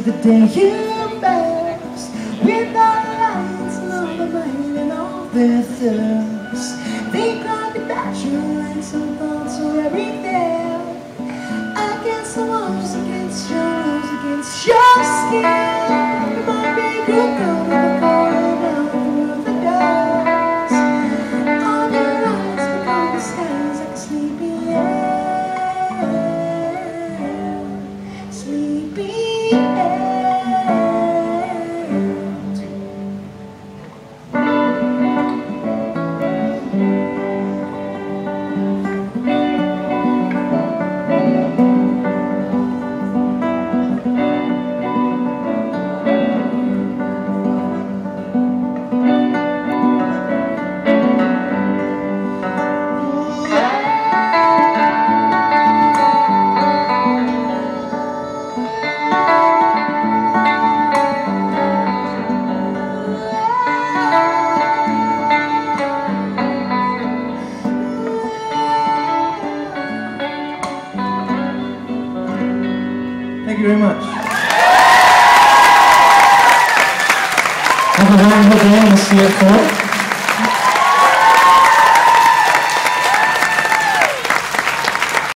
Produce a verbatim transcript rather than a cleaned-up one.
the day you burst with all the lights and all the mind and all the thirst. Think of the natural and some thoughts are everything. Against the walls, against your walls, against your skin. My big group of the falling down through the doors. All your eyes become the skies like a sleepy air. Sleepy air. Thank you very much. Have a wonderful day. We'll see you at four.